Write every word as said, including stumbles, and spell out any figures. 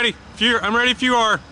ready. If you, I'm ready if you are.